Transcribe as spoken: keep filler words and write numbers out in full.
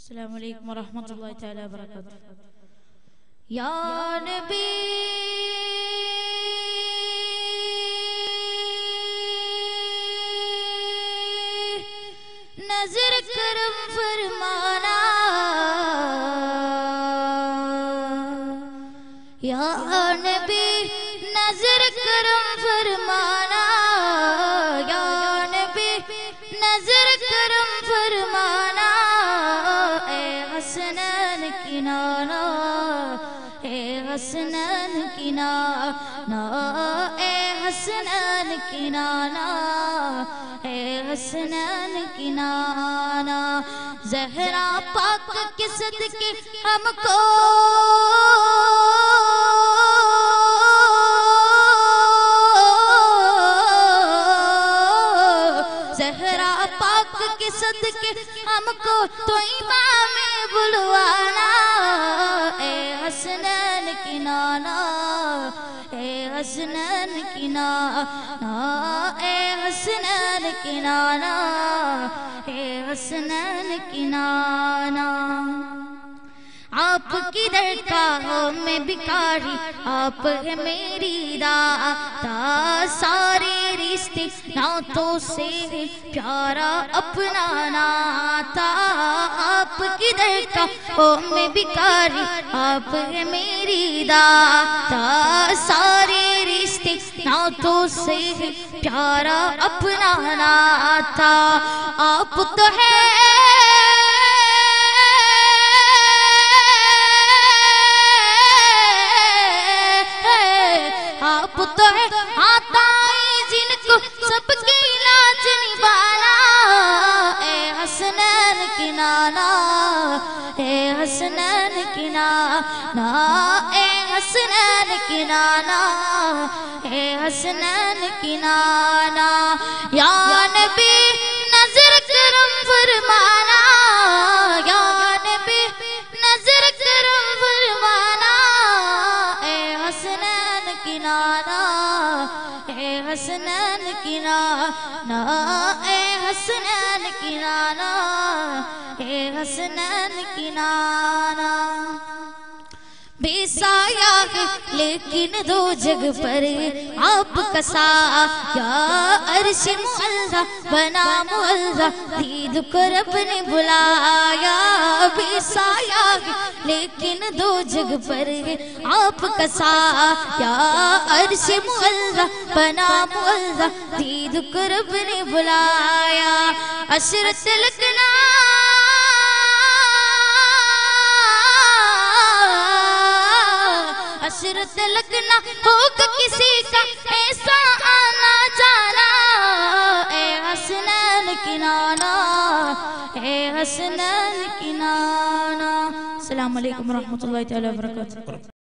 अस्सलामु अलैकुम वरहमतुल्लाहि तआला वबरकातुहू। या नबी नजर करम फरमाना, या नबी नजर करम फरमाना, या नबी नजर करम फरमाना। ए हसनैन की नाना, ए हसनैन की नाना, ए हसनैन की नाना, ए हसनैन की नाना। ज़हरा पाक के सदके हमको ज़हरा पाक के सदके हमको तो इमाम में बुलवाना। ए हसनैन की नाना, ए हसनैन की नाना, ए हसनैन की नाना, ए हसनैन की नाना। आपकी दरगाह में भिखारी, आप है मेरी दाता। सारे रिश्ते नातों से प्यारा अपना नाता। आपकी दरगाह में भिखारी, आप है मेरी दाता। सारे रिश्ते नातों से प्यारा अपना नाता। आप तो है आप तो है आता जिनको सबकी लाज निभाना। ए हसनैन की नाना, ए हसनैन की नाना, ए हसनैन की नाना, ए हसनैन की नाना। या नबी नजर करम फरमाना, या नबी नजर करम फरमाना। ए हसनैन की नाना, ए हसनैन की नाना, ए हसनैन की नाना, ए हसनैन की नाना। बेसाया है लेकिन दो जग पर आपका साया। अर्श मुअल्ला बना मुअल्ला, दीद को रब ने बुलाया। बेसाया है लेकिन दो जग पर आपका साया। अर्श मुअल्ला बना मुअल्ला, दीद को रब ने बुलाया। अशरत लगना अशरत लगना होगा किसी का ऐसा आना जाना। ए हसनैन की नाना, ए हसनैन की नाना। अस्सलामु अलैकुम वरहमतुल्लाहि तआला वबरकातुहू।